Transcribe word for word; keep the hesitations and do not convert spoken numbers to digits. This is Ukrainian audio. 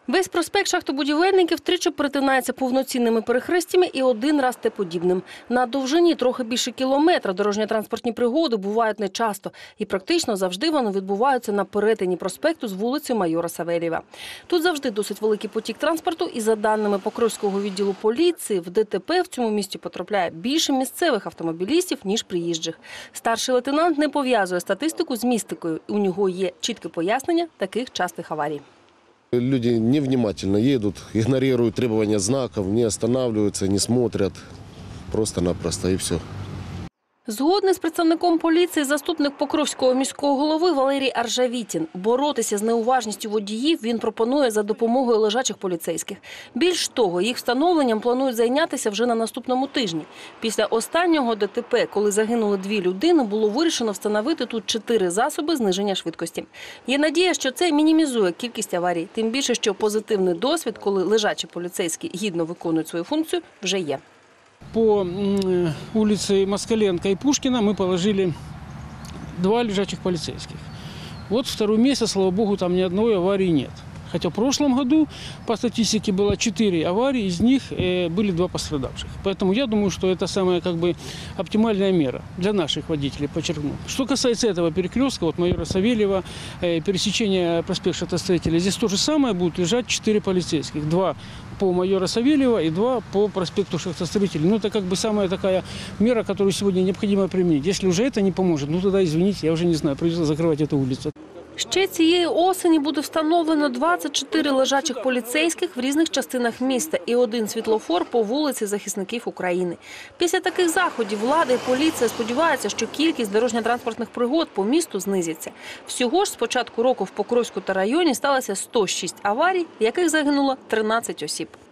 Весь проспект шахтобудівельників тричі перетинається повноцінними перехрестями і один раз Т-подібним. На довжині трохи більше кілометра дорожньо-транспортні пригоди бувають нечасто. І практично завжди вони відбуваються на перетині проспекту з вулиці Майора Савельєва. Тут завжди досить великий потік транспорту і, за даними Покровського відділу поліції, в ДТП в цьому місті потрапляє більше місцевих автомобілістів, ніж приїжджих. Старший лейтенант не пов'язує статистику з містикою. У нього є чітке пояснення таких частих аварій. Люди невнимательно едут, игнорируют требования знаков, не останавливаются, не смотрят. Просто-напросто и все. Згодний з представником поліції заступник Покровського міського голови Валерій Аржавітін. Боротися з неуважністю водіїв він пропонує за допомогою лежачих поліцейських. Більш того, їх встановленням планують зайнятися вже на наступному тижні. Після останнього ДТП, коли загинули дві людини, було вирішено встановити тут чотири засоби зниження швидкості. Є надія, що це мінімізує кількість аварій. Тим більше, що позитивний досвід, коли лежачі поліцейські гідно виконують свою функцію, вже є. По улице Москаленко и Пушкина мы положили два лежачих полицейских. Вот второй месяц, слава богу, там ни одной аварии нет. Хотя в прошлом году по статистике было четыре аварии, из них были два пострадавших. Поэтому я думаю, что это самая как бы оптимальная мера для наших водителей, подчеркну. Что касается этого перекрестка, вот Майора Савельева, пересечения проспекта Шахтостроителей, здесь то же самое будут лежать четыре полицейских. Два по Майора Савельева и два по проспекту Шахтостроителей. Ну, это как бы самая такая мера, которую сегодня необходимо применить. Если уже это не поможет, ну тогда, извините, я уже не знаю, придется закрывать эту улицу. Ще цієї осені буде встановлено двадцять чотири лежачих поліцейських в різних частинах міста і один світлофор по вулиці Захисників України. Після таких заходів влада і поліція сподіваються, що кількість дорожньо-транспортних пригод по місту знизиться. Всього ж з початку року в Покровську та районі сталося сто шість аварій, в яких загинуло тринадцять осіб.